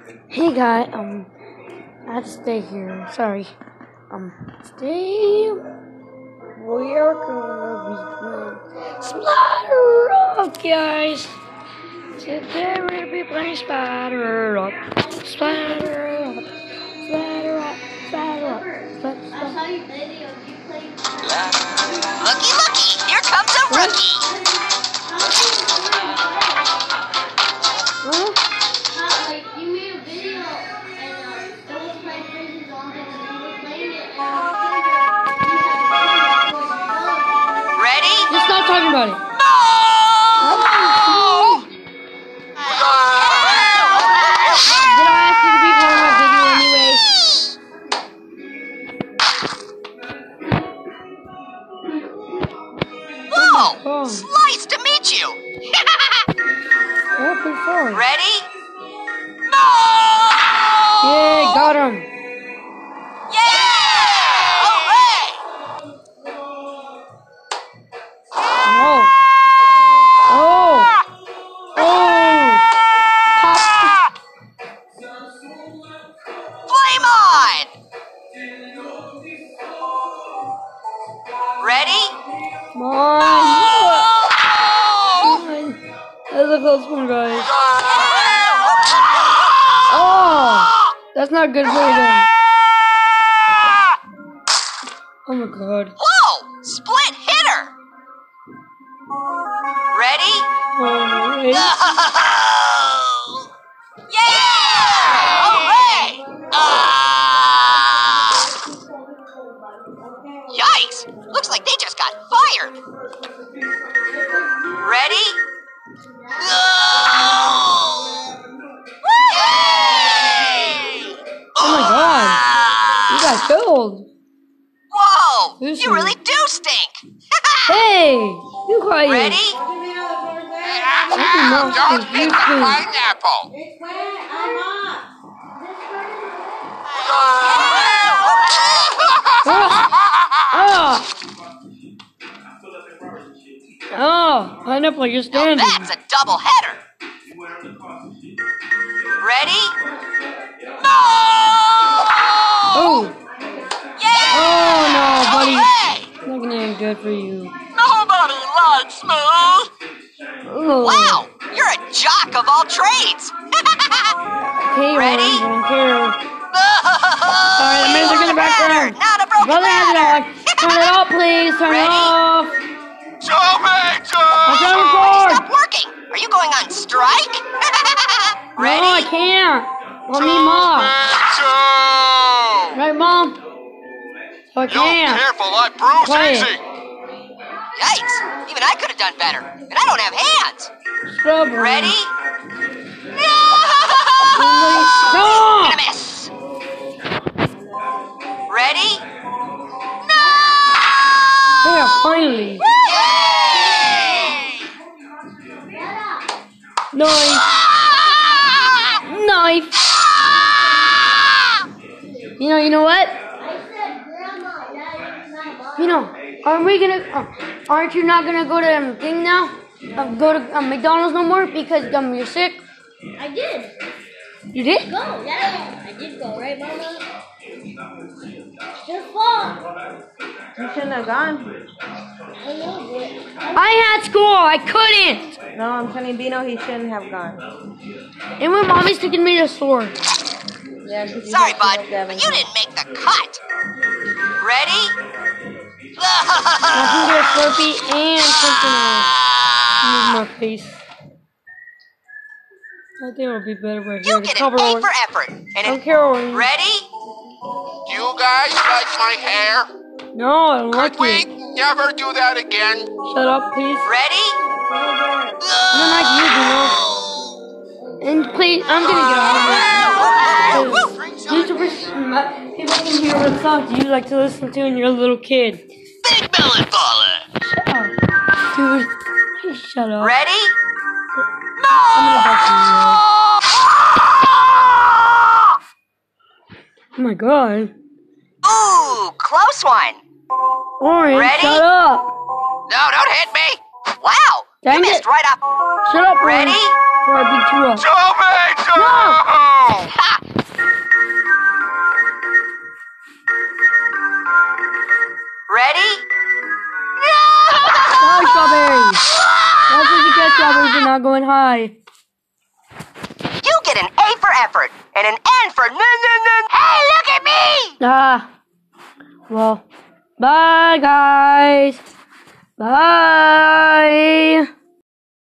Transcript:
Hey guys, I have to stay here. Sorry. Stay. We are gonna be playing Splatter Up, guys. Today we're gonna be playing Splatter Up. Splatter Up. Splatter Up. Splatter Up. I saw your video. You played. Looky, looky! Here comes a rookie. Like you made a video and someone played prisons on it and you were playing it and ready? Just stop talking about it. No! Did I ask you to be part of my video anyway? Whoa! Oh. Slice to meet you! Ready? No! Yeah, got him. Yeah! Hooray! Oh. Oh. Oh. Pop. Flame on! Ready? Come on. That was a close one, guys. Oh, that's not good for you. Oh my god. Whoa! Split hitter! Ready? Alright. Yeah! Hooray! Yikes! Looks like they just got fired. Ready? Oh my god. You got killed. Whoa! This You is- really do stink! Hey! You quiet. Ready? Don't pick the pineapple. It's wet. I'm not. Oh, pineapple, you're Now standing. that's a double header. Ready? No! Oh, Yeah! oh no, buddy. Hooray! It's not gonna end good for you. Nobody likes me. Oh. Wow, you're a jock of all trades. Okay, Ready? I don't care. Sorry, the music in the background. Not a broken Brother has it ladder. on. Turn it off, please. Turn it Ready? off. Tomato! I'm trying to record. Stop working. Are you going on strike? Ready? No, I can't. Well, me, Mom. Tomato! Right, Mom? So I Yo, can't. careful, I bruise Quiet. easy. Yikes! Even I could have done better, and I don't have hands. Stubborn. Ready? No! Gonna miss. Ready? No! Yeah, finally. Yay! Knife. Knife. You know what? Aren't you not gonna go to thing now? Go to McDonald's no more because you're sick? I did. You did? Go, yeah. I did go, right, Mama? Just fall. You shouldn't have gone. I know, but I had school. I couldn't. No, I'm telling Bino he shouldn't have gone. And when Mommy's taking me to the store. Yeah, 'cause you sorry, have to bud, look Devin. but you didn't make the cut. Ready? I can get a Slurpee and something else. Move my face. I think it'll be better right here. You get an A for effort. And don't care. ready? Do you guys like my hair? No, I don't like Could we it. never do that again? Shut up, please. Ready? I don't like you, Dino. And please, I'm gonna get out of here. YouTubers, people can hear what songs you like to listen to when you're a little kid. Big melon baller. Shut up. Dude, just shut up. Ready? I'm gonna bust you. Oh my god. Ooh, close one. Orange, Ready? shut up. No, don't hit me. Wow, Dang you it. missed right up. Shut up, Ready? Orange. Before I beat you up. Tomato! Ha Ready? No, strawberries. That's what you get, strawberries are not going high. You get an A for effort and an N for Hey, look at me! Ah. Well, bye, guys. Bye.